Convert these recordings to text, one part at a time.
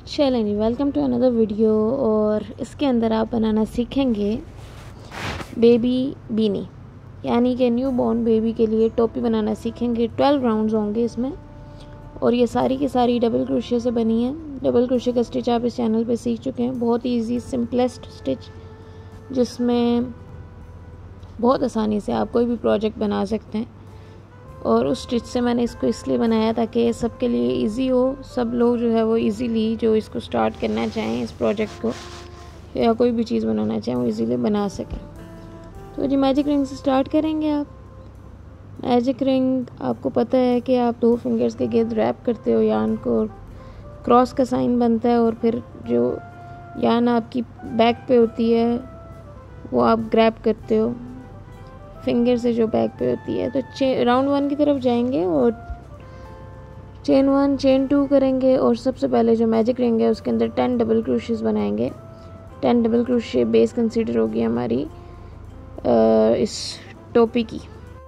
चलें जी, welcome to another video. और इसके अंदर आप बनाना सीखेंगे बेबी बीनी, यानी कि न्यू बॉर्न बेबी के लिए टोपी बनाना सीखेंगे। 12 राउंड्स होंगे इसमें और ये सारी की सारी डबल क्रोशे से बनी है। डबल क्रोशे का स्टिच आप इस चैनल पे सीख चुके हैं, बहुत ही ईजी सिंपलेस्ट स्टिच, जिसमें बहुत आसानी से आप कोई भी प्रोजेक्ट बना सकते हैं। और उस स्टिच से मैंने इसको इसलिए बनाया ताकि सबके लिए इजी हो, सब लोग जो है वो इजीली जो इसको स्टार्ट करना चाहें, इस प्रोजेक्ट को या कोई भी चीज़ बनाना चाहें, वो इजीली बना सकें। तो जी मैजिक रिंग से स्टार्ट करेंगे आप। मैजिक रिंग आपको पता है कि आप 2 फिंगर्स के गिर्द रैप करते हो यान को, क्रॉस का साइन बनता है और फिर जो यान आपकी बैक पे होती है वो आप ग्रैब करते हो फिंगर से, जो बैक पे होती है। तो राउंड 1 की तरफ जाएंगे और चेन 1 चेन 2 करेंगे और सबसे पहले जो मैजिक रिंग है उसके अंदर 10 डबल क्रोशेस बनाएंगे। 10 डबल क्रोशे बेस कंसीडर होगी हमारी इस टोपी की।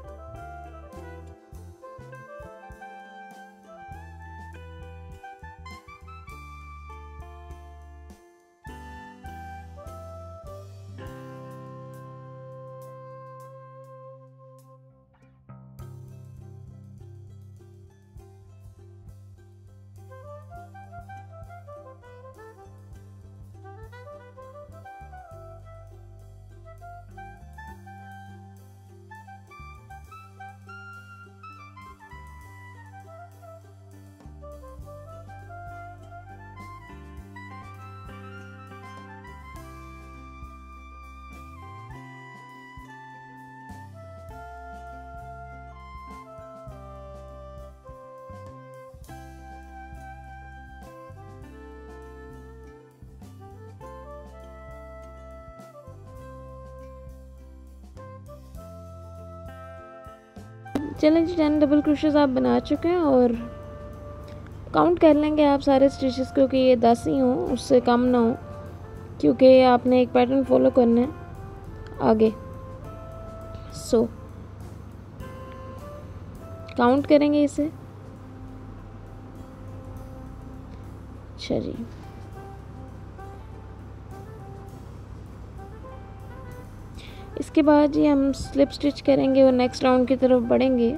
चलें जी, 10 डबल क्रोशेस आप बना चुके हैं और काउंट कर लेंगे आप सारे स्टिचेस को कि ये 10 ही हों, उससे कम ना हो, क्योंकि आपने एक पैटर्न फॉलो करना है आगे। सो काउंट करेंगे इसे। अच्छा जी, इसके बाद जी हम स्लिप स्टिच करेंगे और नेक्स्ट राउंड की तरफ बढ़ेंगे।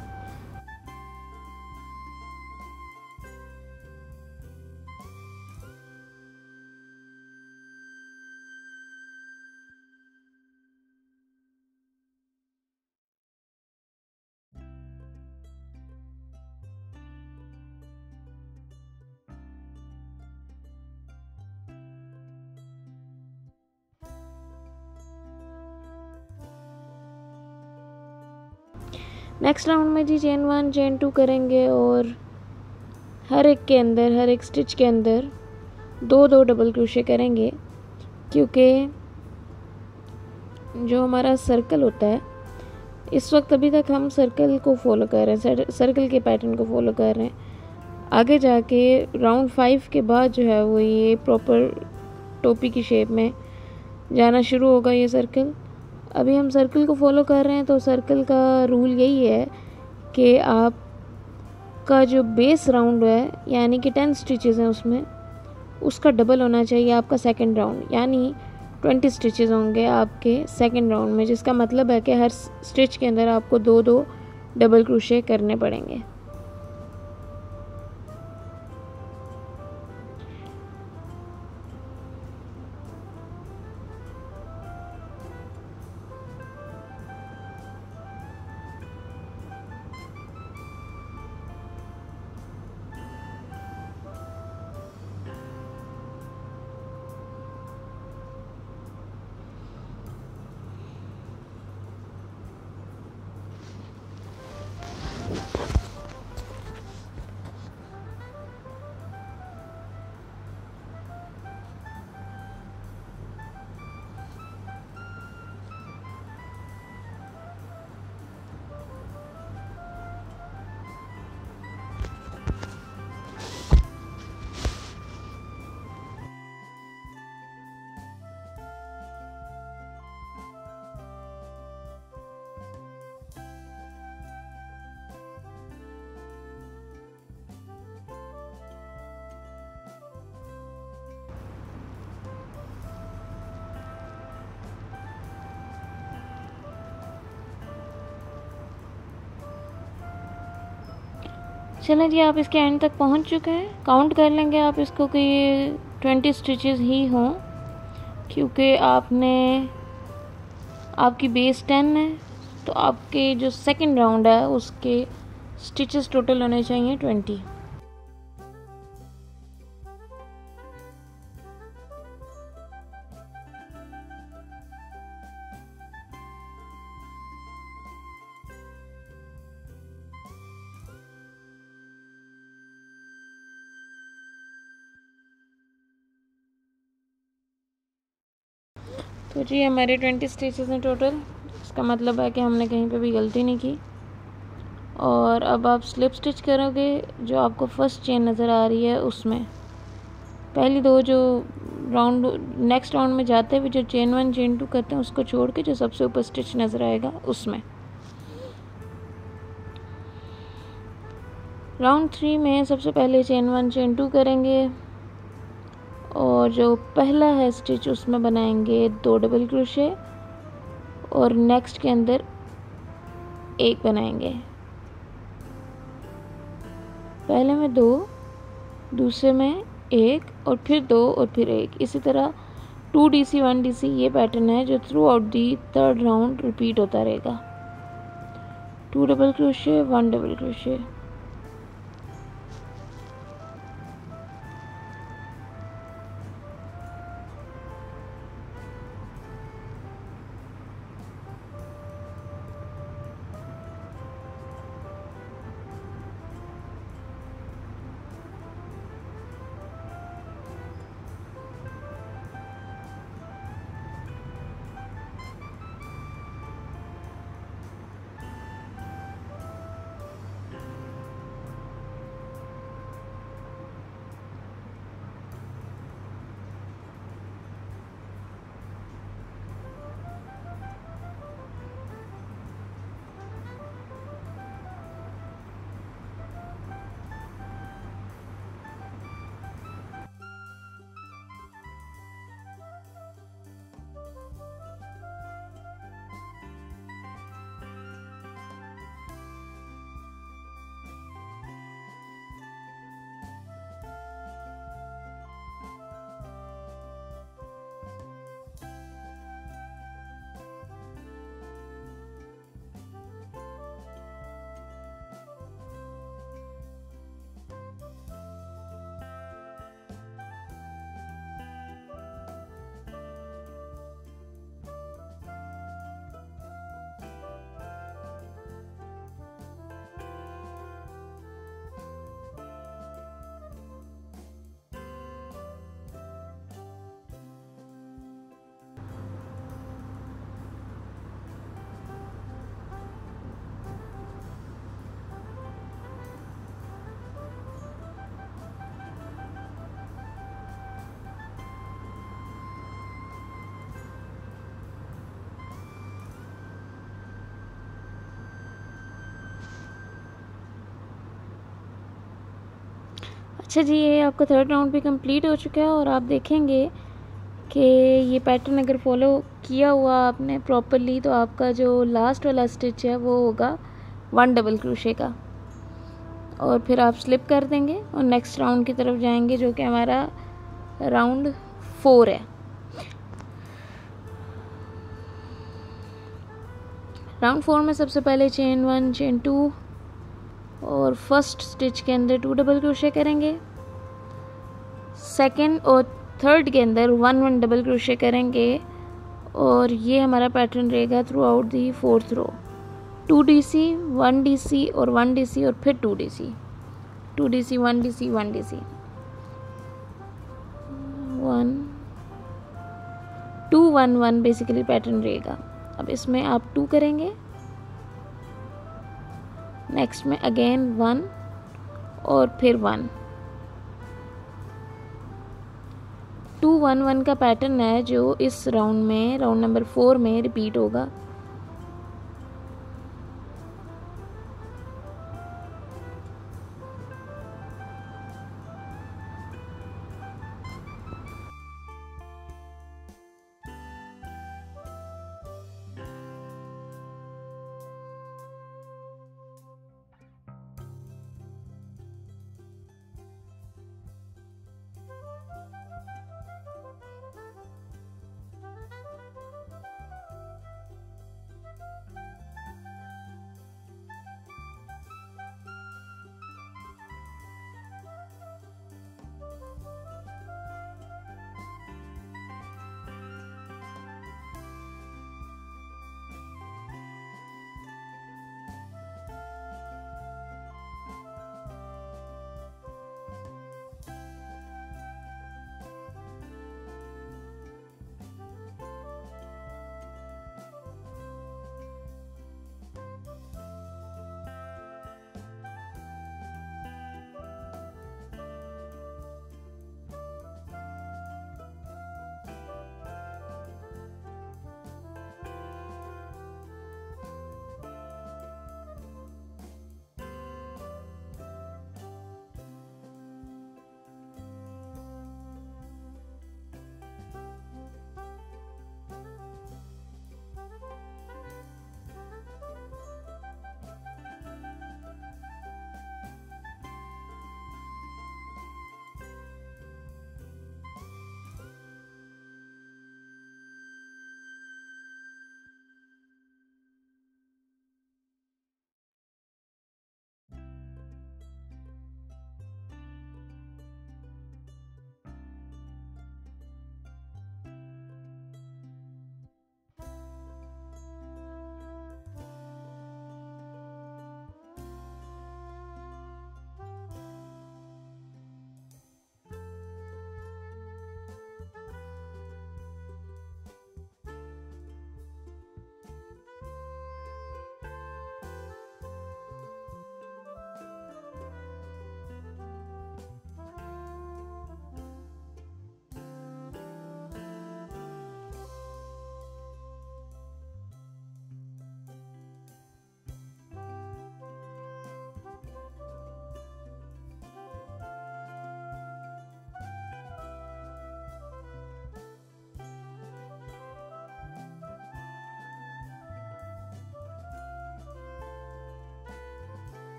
नेक्स्ट राउंड में जी चेन 1 चेन 2 करेंगे और हर एक स्टिच के अंदर 2 डबल क्रोशे करेंगे, क्योंकि जो हमारा सर्कल होता है इस वक्त अभी तक हम सर्कल को फॉलो कर रहे हैं, सर्कल के पैटर्न को फॉलो कर रहे हैं। आगे जाके राउंड 5 के बाद जो है वो ये प्रॉपर टोपी की शेप में जाना शुरू होगा ये सर्कल। अभी हम सर्कल को फॉलो कर रहे हैं, तो सर्कल का रूल यही है कि आप का जो बेस राउंड है, यानी कि 10 स्टिचेस हैं उसमें, उसका डबल होना चाहिए आपका सेकंड राउंड, यानी 20 स्टिचेस होंगे आपके सेकंड राउंड में, जिसका मतलब है कि हर स्टिच के अंदर आपको 2 डबल क्रोशे करने पड़ेंगे। चलें जी, आप इसके एंड तक पहुंच चुके हैं। काउंट कर लेंगे आप इसको कि ये 20 स्टिचेस ही हों, क्योंकि आपकी बेस 10 है, तो आपके जो सेकंड राउंड है उसके स्टिचेस टोटल होने चाहिए 20। तो जी हमारे 20 स्टिचेस हैं टोटल। इसका मतलब है कि हमने कहीं पे भी गलती नहीं की। और अब आप स्लिप स्टिच करोगे, जो आपको फर्स्ट चेन नज़र आ रही है उसमें पहली दो जो राउंड नेक्स्ट राउंड में जाते हुए जो चेन 1 चेन 2 करते हैं उसको छोड़ के जो सबसे ऊपर स्टिच नज़र आएगा उसमें। राउंड 3 में सबसे पहले चेन 1 चेन 2 करेंगे और जो पहला है स्टिच उसमें बनाएंगे 2 डबल क्रोशे और नेक्स्ट के अंदर एक बनाएंगे। पहले में 2, दूसरे में 1 और फिर 2 और फिर 1। इसी तरह 2DC 1DC ये पैटर्न है जो throughout the third round repeat होता रहेगा। 2 डबल क्रोशे 1 डबल क्रोशे। अच्छा जी, ये आपका थर्ड राउंड भी कंप्लीट हो चुका है और आप देखेंगे कि ये पैटर्न अगर फॉलो किया हुआ आपने प्रॉपरली तो आपका जो लास्ट वाला स्टिच है वो होगा 1 डबल क्रोशे का। और फिर आप स्लिप कर देंगे और नेक्स्ट राउंड की तरफ जाएंगे जो कि हमारा राउंड 4 है। राउंड 4 में सबसे पहले चेन 1 चेन 2 और फर्स्ट स्टिच के अंदर 2 डबल क्रोशे करेंगे। सेकंड और थर्ड के अंदर 1 1 डबल क्रोशे करेंगे और ये हमारा पैटर्न रहेगा throughout the fourth row. 2DC 1DC और 1DC और फिर 2DC 2DC 1DC 1DC 1 2 1 1 basically pattern रहेगा। अब इसमें आप 2 करेंगे, नेक्स्ट में अगेन 1 और फिर 1। 2 1 1 का पैटर्न है जो इस राउंड में राउंड नंबर 4 में रिपीट होगा।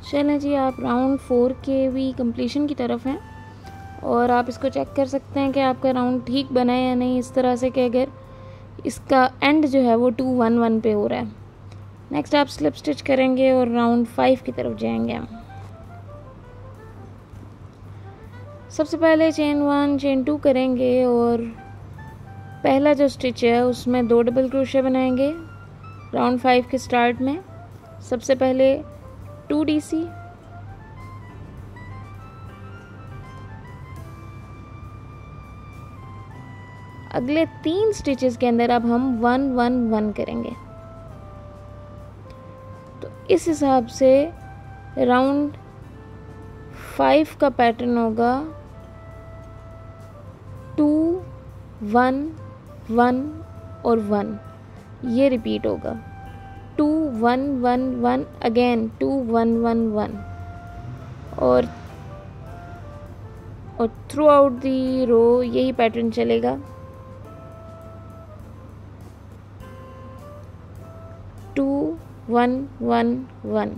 चलें जी, आप राउंड 4 के भी कंप्लीशन की तरफ हैं और आप इसको चेक कर सकते हैं कि आपका राउंड ठीक बना है या नहीं, इस तरह से कि अगर इसका एंड जो है वो 2-1-1 पे हो रहा है। नेक्स्ट आप स्लिप स्टिच करेंगे और राउंड 5 की तरफ जाएंगे हम। सबसे पहले चेन 1 चेन 2 करेंगे और पहला जो स्टिच है उसमें 2 डबल क्रोशे बनाएंगे राउंड 5 के स्टार्ट में। सबसे पहले 2 DC, अगले 3 स्टिचेस के अंदर अब हम 1-1-1 करेंगे। तो इस हिसाब से राउंड 5 का पैटर्न होगा 2-1-1 और 1, ये रिपीट होगा 2-1-1-1 अगेन 2-1-1-1 और थ्रू आउट दी रो यही पैटर्न चलेगा। 2-1-1-1।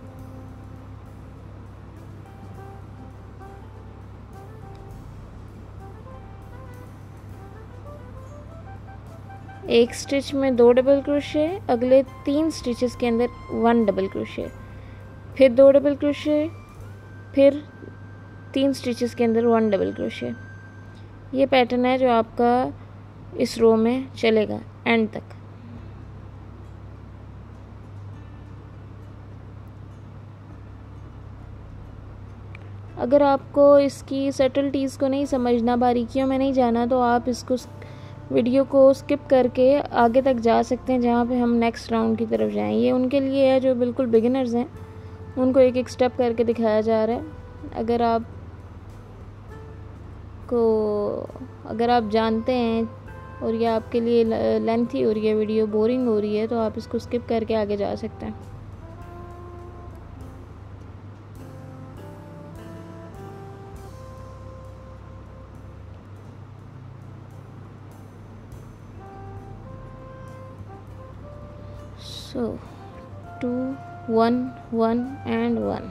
एक स्टिच में 2 डबल क्रोशे, अगले 3 स्टिचेस के अंदर 1 डबल क्रोशे, फिर 2 डबल क्रोशे, फिर 3 स्टिचेस के अंदर 1 डबल क्रोशे। ये पैटर्न है जो आपका इस रो में चलेगा एंड तक। अगर आपको इसकी सटल्टीज़ को नहीं समझना, बारीकियों में नहीं जाना, तो आप इसको वीडियो को स्किप करके आगे तक जा सकते हैं जहाँ पे हम नेक्स्ट राउंड की तरफ जाएं। ये उनके लिए है जो बिल्कुल बिगिनर्स हैं, उनको एक एक स्टेप करके दिखाया जा रहा है। अगर आप जानते हैं और ये आपके लिए लेंथी हो रही है वीडियो, बोरिंग हो रही है, तो आप इसको स्किप करके आगे जा सकते हैं। So 2-1-1 and 1।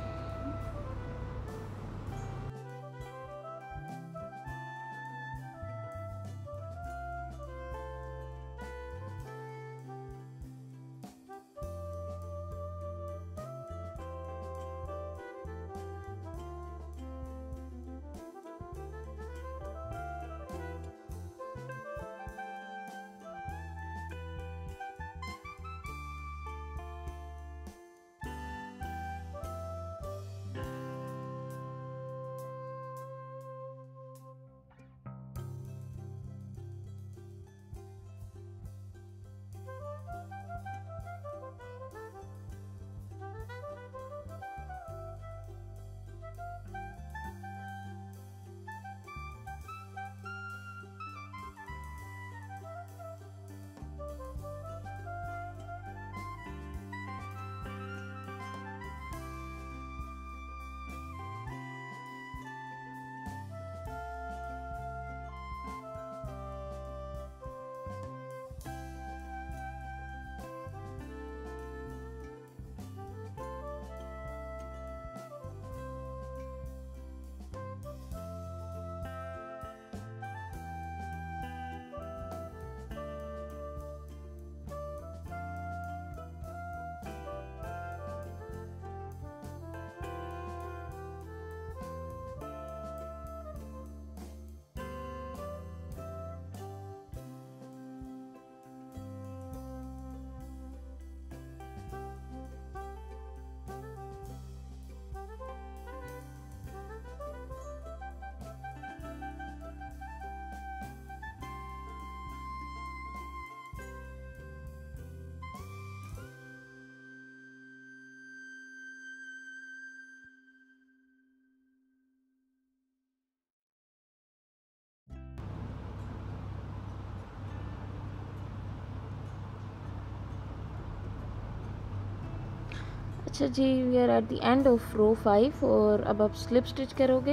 अच्छा जी, we are at the end of row 5 और अब आप स्लिप स्टिच करोगे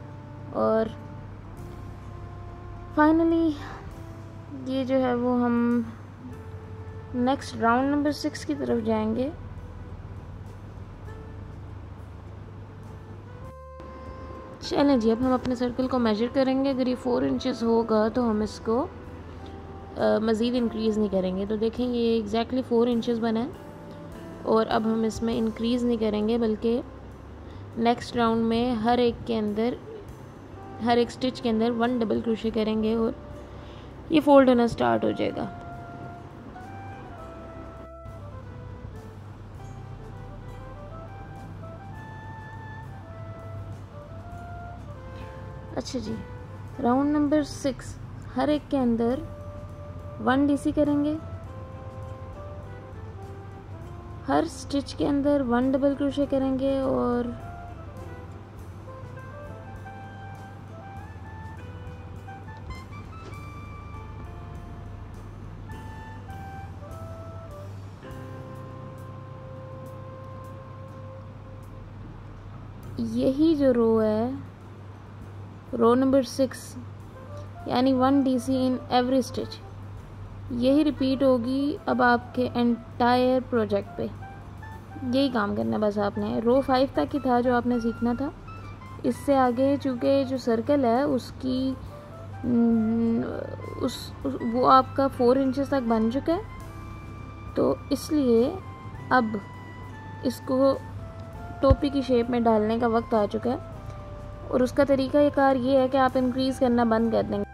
और फाइनली ये जो है वो हम नेक्स्ट राउंड नंबर 6 की तरफ जाएंगे। चलें जी, अब हम अपने सर्कल को मेजर करेंगे। अगर ये 4 इंचेस होगा तो हम इसको मज़ीद इंक्रीज़ नहीं करेंगे। तो देखें ये एग्जैक्टली 4 इंचेस बना है और अब हम इसमें इंक्रीज़ नहीं करेंगे, बल्कि नेक्स्ट राउंड में हर एक स्टिच के अंदर 1 डबल क्रोशे करेंगे और ये फोल्ड होना स्टार्ट हो जाएगा। अच्छा जी, राउंड नंबर 6 हर एक के अंदर 1 डीसी करेंगे, हर स्टिच के अंदर 1 डबल क्रोशे करेंगे और यही जो रो है, रो नंबर 6 यानी 1 डीसी इन एवरी स्टिच, यही रिपीट होगी अब आपके एंटायर प्रोजेक्ट पे। यही काम करना है बस आपने। रो 5 तक ही था जो आपने सीखना था। इससे आगे चूँकि जो सर्कल है उसकी वो आपका 4 इंचेस तक बन चुका है, तो इसलिए अब इसको टोपी की शेप में डालने का वक्त आ चुका है और उसका तरीका कार ये है कि आप इंक्रीज़ करना बंद कर देंगे।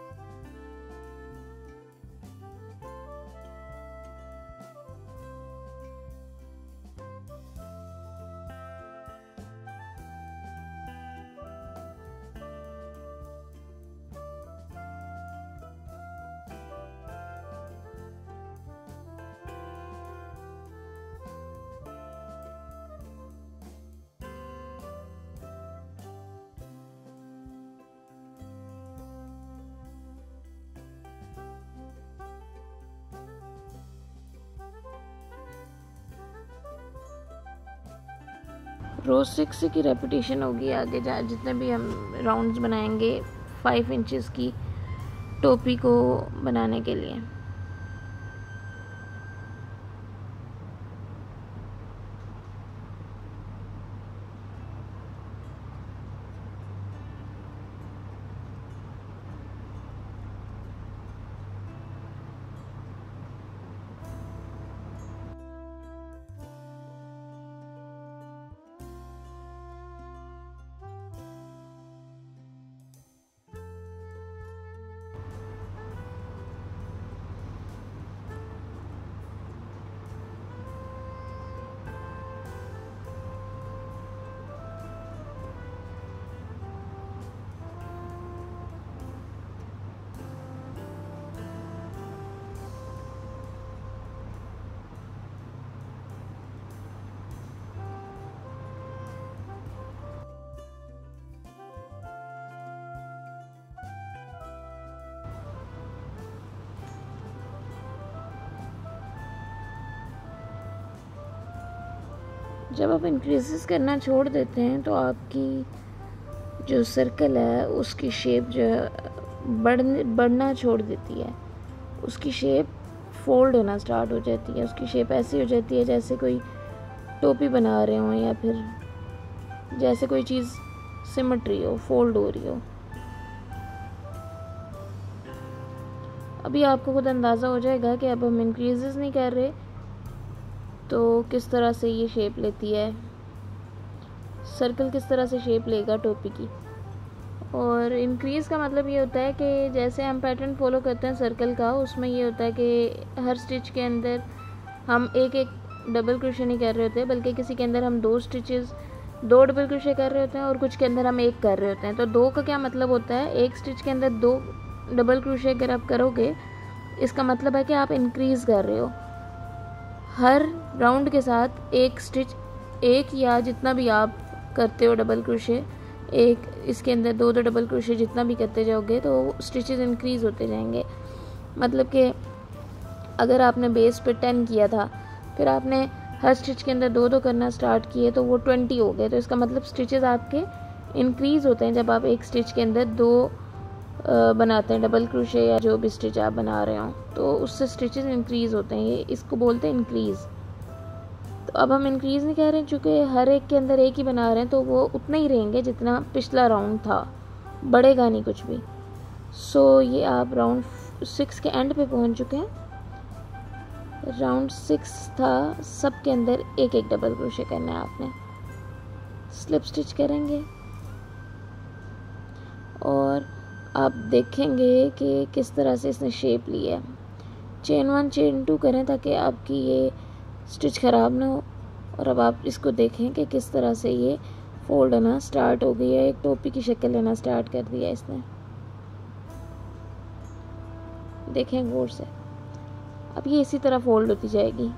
रो 6 की रेपिटेशन होगी आगे जितने भी हम राउंड्स बनाएंगे 5 इंचेस की टोपी को बनाने के लिए। जब आप इंक्रीजेस करना छोड़ देते हैं तो आपकी जो सर्कल है उसकी शेप जो है बढ़ना छोड़ देती है, उसकी शेप फोल्ड होना स्टार्ट हो जाती है। उसकी शेप ऐसी हो जाती है जैसे कोई टोपी बना रहे हो या फिर जैसे कोई चीज़ सिमेट्री हो, फोल्ड हो रही हो। अभी आपको खुद अंदाज़ा हो जाएगा कि अब हम इंक्रीजेस नहीं कर रहे तो किस तरह से ये शेप लेती है, सर्कल किस तरह से शेप लेगा टोपी की। और इंक्रीज़ का मतलब ये होता है कि जैसे हम पैटर्न फॉलो करते हैं सर्कल का, उसमें ये होता है कि हर स्टिच के अंदर हम एक डबल क्रोशे नहीं कर रहे होते, बल्कि किसी के अंदर हम 2 डबल क्रोशे कर रहे होते हैं और कुछ के अंदर हम 1 कर रहे होते हैं। तो 2 का क्या मतलब होता है, एक स्टिच के अंदर 2 डबल क्रोशे अगर आप करोगे इसका मतलब है कि आप इंक्रीज़ कर रहे हो। हर राउंड के साथ एक स्टिच, एक या जितना भी आप करते हो डबल क्रोशे, एक इसके अंदर 2 डबल क्रोशे जितना भी करते जाओगे तो स्टिचेस इंक्रीज़ होते जाएंगे। मतलब कि अगर आपने बेस पे 10 किया था, फिर आपने हर स्टिच के अंदर 2 करना स्टार्ट किए तो वो 20 हो गए। तो इसका मतलब स्टिचेस आपके इंक्रीज़ होते हैं जब आप एक स्टिच के अंदर 2 बनाते हैं डबल क्रोशे या जो भी स्टिच आप बना रहे हो, तो उससे स्टिचेस इंक्रीज़ होते हैं। ये इसको बोलते हैं इंक्रीज़। तो अब हम इंक्रीज़ नहीं कर रहे हैं, चूँकि हर एक के अंदर एक ही बना रहे हैं तो वो उतना ही रहेंगे जितना पिछला राउंड था, बढ़ेगा नहीं कुछ भी। सो ये आप राउंड 6 के एंड पे पहुंच चुके हैं। राउंड 6 था, सब के अंदर एक एक डबल क्रोशे करना है आपने। स्लिप स्टिच करेंगे और आप देखेंगे कि किस तरह से इसने शेप ली है। चेन 1 चेन 2 करें ताकि आपकी ये स्टिच ख़राब ना हो। और अब आप इसको देखें कि किस तरह से ये फोल्ड होना स्टार्ट हो गई है, एक टोपी की शक्ल लेना स्टार्ट कर दिया इसने। देखें गौर से, अब ये इसी तरह फोल्ड होती जाएगी।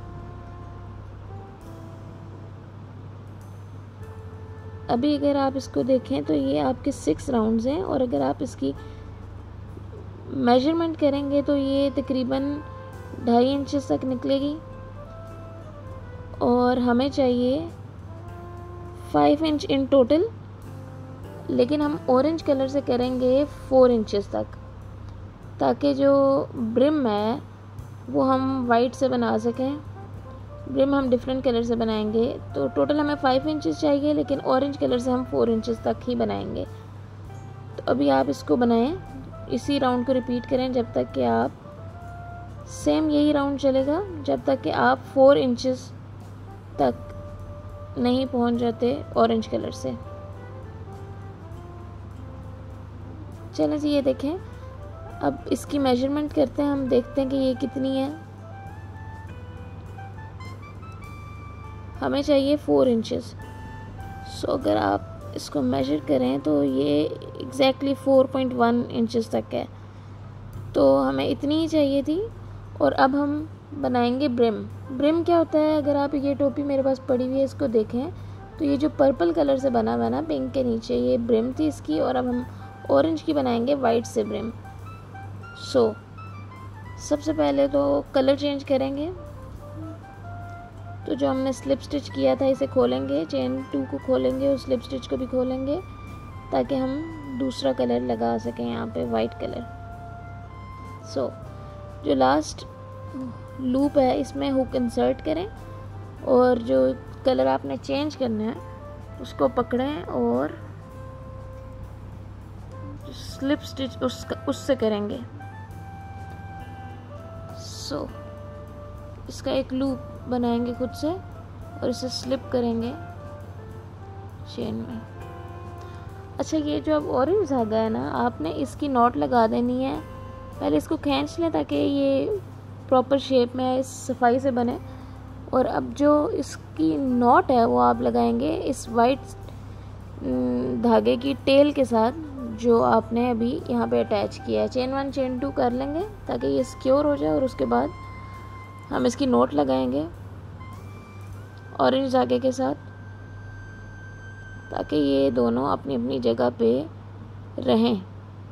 अभी अगर आप इसको देखें तो ये आपके 6 राउंड्स हैं और अगर आप इसकी मेजरमेंट करेंगे तो ये तकरीबन 2.5 इंच तक निकलेगी और हमें चाहिए 5 इंच इन टोटल, लेकिन हम ऑरेंज कलर से करेंगे 4 इंचेस तक, ताकि जो ब्रिम है वो हम वाइट से बना सकें। ब्रिम हम डिफरेंट कलर से बनाएंगे तो टोटल हमें 5 इंचेस चाहिए, लेकिन ऑरेंज कलर से हम 4 इंचेस तक ही बनाएंगे। तो अभी आप इसको बनाएं, इसी राउंड को रिपीट करें जब तक कि आप सेम यही राउंड चलेगा जब तक कि आप 4 इंचेस तक नहीं पहुंच जाते ऑरेंज कलर से। चलें जी, ये देखें, अब इसकी मेजरमेंट करते हैं, हम देखते हैं कि ये कितनी है। हमें चाहिए 4 इंचेस। सो अगर आप इसको मेजर करें तो ये एग्जैक्टली 4.1 इंचेस तक है, तो हमें इतनी ही चाहिए थी। और अब हम बनाएंगे ब्रिम। ब्रिम क्या होता है, अगर आप ये टोपी मेरे पास पड़ी हुई है इसको देखें तो ये जो पर्पल कलर से बना हुआ ना पिंक के नीचे, ये ब्रिम थी इसकी, और अब हम ऑरेंज की बनाएंगे वाइट से ब्रिम। सो सबसे पहले तो कलर चेंज करेंगे। तो जो हमने स्लिप स्टिच किया था इसे खोलेंगे, चेन 2 को खोलेंगे और स्लिप स्टिच को भी खोलेंगे ताकि हम दूसरा कलर लगा सकें यहाँ पे, वाइट कलर। सो जो लास्ट लूप है इसमें हुक इंसर्ट करें और जो कलर आपने चेंज करना है उसको पकड़ें और स्लिप स्टिच उससे करेंगे। सो इसका एक लूप बनाएंगे खुद से और इसे स्लिप करेंगे चेन में। अच्छा, ये जो अब ऑरेंज धागा है ना, आपने इसकी नॉट लगा देनी है। पहले इसको खींच लें ताकि ये प्रॉपर शेप में इस सफाई से बने। और अब जो इसकी नॉट है वो आप लगाएंगे इस वाइट धागे की टेल के साथ जो आपने अभी यहाँ पे अटैच किया है। चेन 1 चेन 2 कर लेंगे ताकि ये सिक्योर हो जाए और उसके बाद हम इसकी नोट लगाएंगे ऑरेंज धागे के साथ ताकि ये दोनों अपनी अपनी जगह पे रहें।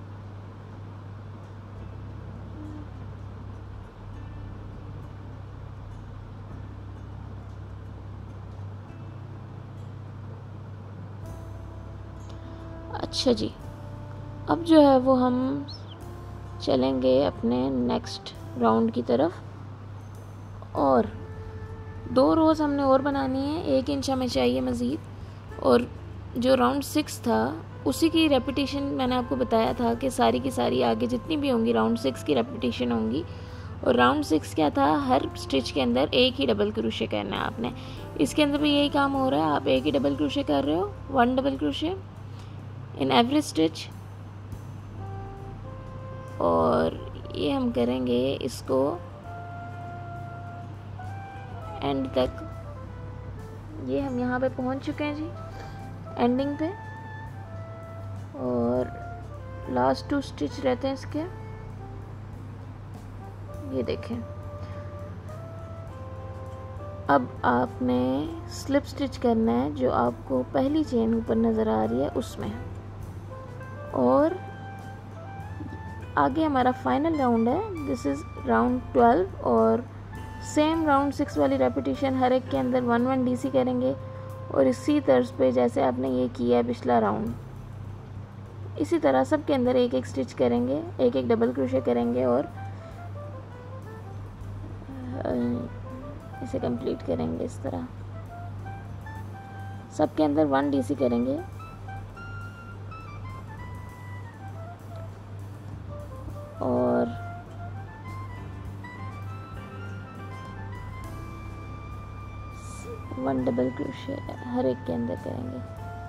अच्छा जी, अब जो है वो हम चलेंगे अपने नेक्स्ट राउंड की तरफ और 2 रोज़ हमने और बनानी है। 1 इंच हमें चाहिए मज़ीद। और जो राउंड 6 था उसी की रेपिटेशन मैंने आपको बताया था कि सारी की सारी आगे जितनी भी होंगी राउंड 6 की रेपिटेशन होंगी। और राउंड 6 क्या था, हर स्टिच के अंदर एक ही डबल क्रोशे करना है आपने। इसके अंदर भी यही काम हो रहा है, आप एक ही डबल क्रोशे कर रहे हो, 1 double crochet in every stitch. और ये हम करेंगे इसको एंड तक। ये हम यहाँ पे पहुँच चुके हैं जी एंडिंग पे, और लास्ट 2 स्टिच रहते हैं इसके। ये देखें, अब आपने स्लिप स्टिच करना है जो आपको पहली चेन ऊपर नज़र आ रही है उसमें। और आगे हमारा फाइनल राउंड है, दिस इज़ राउंड 12। और सेम राउंड 6 वाली रेपिटेशन हर एक के अंदर 1-1 डीसी करेंगे और इसी तर्ज पे जैसे आपने ये किया है पिछला राउंड, इसी तरह सब के अंदर एक एक स्टिच करेंगे, एक एक डबल क्रोशे करेंगे और इसे कंप्लीट करेंगे इस तरह। सबके अंदर 1 DC करेंगे। और वन डबल क्रोशेट हर एक के अंदर करेंगे।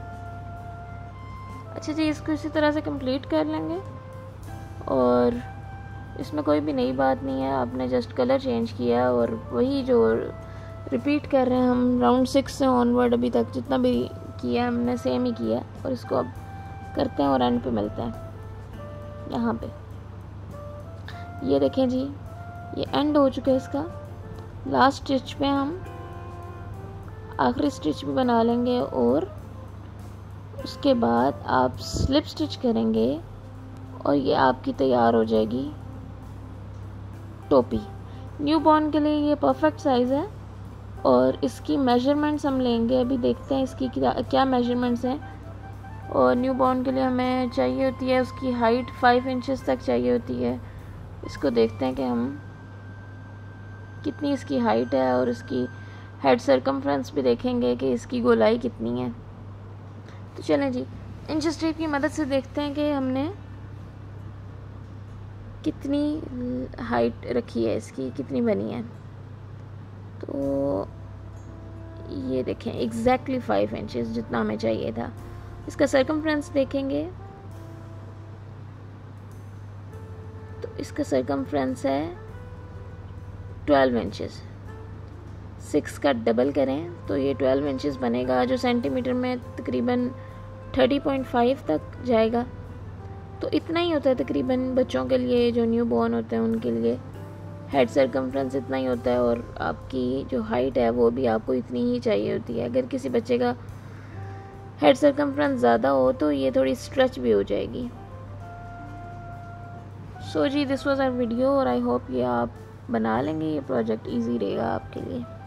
अच्छा जी, इसको इसी तरह से कंप्लीट कर लेंगे। और इसमें कोई भी नई बात नहीं है, आपने जस्ट कलर चेंज किया और वही जो रिपीट कर रहे हैं हम राउंड 6 से ऑनवर्ड अभी तक जितना भी किया हमने सेम ही किया। और इसको अब करते हैं और एंड पे मिलते हैं यहाँ पे। ये देखें जी, ये एंड हो चुका है इसका। लास्ट स्टिच पे हम आखिरी स्टिच भी बना लेंगे और उसके बाद आप स्लिप स्टिच करेंगे और ये आपकी तैयार हो जाएगी टोपी। न्यू बॉर्न के लिए ये परफेक्ट साइज़ है। और इसकी मेजरमेंट्स हम लेंगे, अभी देखते हैं इसकी क्या मेजरमेंट्स हैं। और न्यू बॉर्न के लिए हमें चाहिए होती है उसकी हाइट 5 इंचेस तक चाहिए होती है। इसको देखते हैं कि हम कितनी इसकी हाइट है और इसकी हेड सर्कमफ्रेंस भी देखेंगे कि इसकी गोलाई कितनी है। तो चलें जी, इंच टेप की मदद से देखते हैं कि हमने कितनी हाइट रखी है, इसकी कितनी बनी है। तो ये देखें एग्जैक्टली 5 इंचेस जितना हमें चाहिए था। इसका सर्कमफ्रेंस देखेंगे तो इसका सर्कमफ्रेंस है 12 इंचेस। 6 का डबल करें तो ये 12 इंचेस बनेगा, जो सेंटीमीटर में तकरीबन 30.5 तक जाएगा। तो इतना ही होता है तकरीबन बच्चों के लिए, जो न्यू बॉर्न होते हैं उनके लिए हेड सर्कमफ्रेंस इतना ही होता है। और आपकी जो हाइट है वो भी आपको इतनी ही चाहिए होती है। अगर किसी बच्चे का हेड सर्कमफ्रेंस ज़्यादा हो तो ये थोड़ी स्ट्रेच भी हो जाएगी। सो जी, दिस वाज आवर वीडियो और आई होप ये आप बना लेंगे। ये प्रोजेक्ट इजी रहेगा आपके लिए।